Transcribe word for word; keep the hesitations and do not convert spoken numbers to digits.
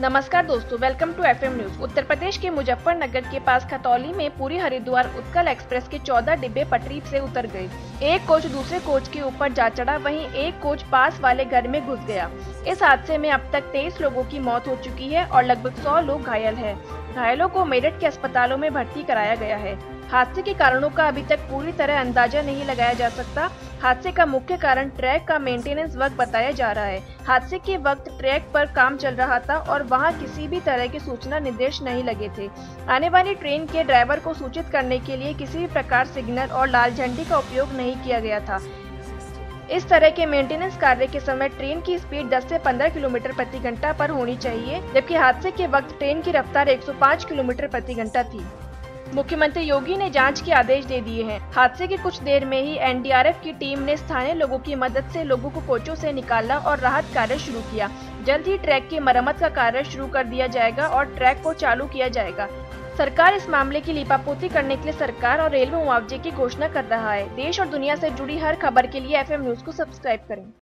नमस्कार दोस्तों, welcome to FM news. Uttar Pradesh के मुजफ्फरनगर के पास खतौली में पूरी हरिद्वार उत्कल एक्सप्रेस के चौदह डिब्बे पटरी से उतर गए। एक कोच दूसरे कोच के ऊपर जा चढ़ा, वहीं एक कोच पास वाले घर में घुस गया। इस हादसे में अब तक तेईस लोगों की मौत हो चुकी है और लगभग सौ लोग घायल हैं। घायलों को मेरठ के अस्पतालों में भर्ती कराया गया है। हादसे के कारणों का अभी तक पूरी तरह अंदाजा नहीं लगाया जा सकता। हादसे का मुख्य कारण ट्रैक का मेंटेनेंस वर्क बताया जा रहा है। हादसे के वक्त ट्रैक पर काम चल रहा था और वहां किसी भी तरह के सूचना निर्देश नहीं लगे थे। आने वाली ट्रेन के ड्राइवर को सूचित करने के लिए किसी भी प्रकार सिग्नल और लाल झंडी का उपयोग नहीं किया गया था। इस तरह के मेंटेनेंस कार्य के समय ट्रेन की स्पीड दस से पंद्रह किलोमीटर प्रति घंटा पर होनी चाहिए, जबकि हादसे के वक्त ट्रेन की रफ्तार एक सौ पाँच किलोमीटर प्रति घंटा थी। मुख्यमंत्री योगी ने जांच के आदेश दे दिए हैं। हादसे के कुछ देर में ही एनडीआरएफ की टीम ने स्थानीय लोगों की मदद से लोगों को कोचों से निकाला और राहत कार्य शुरू किया। जल्द ही ट्रैक की मरम्मत का कार्य शुरू कर दिया जाएगा और ट्रैक को चालू किया जाएगा। सरकार इस मामले की लीपापोती करने के लिए सरकार और रेलवे मुआवजे की घोषणा कर रहा है। देश और दुनिया से जुड़ी हर खबर के लिए एफएम न्यूज को सब्सक्राइब करें।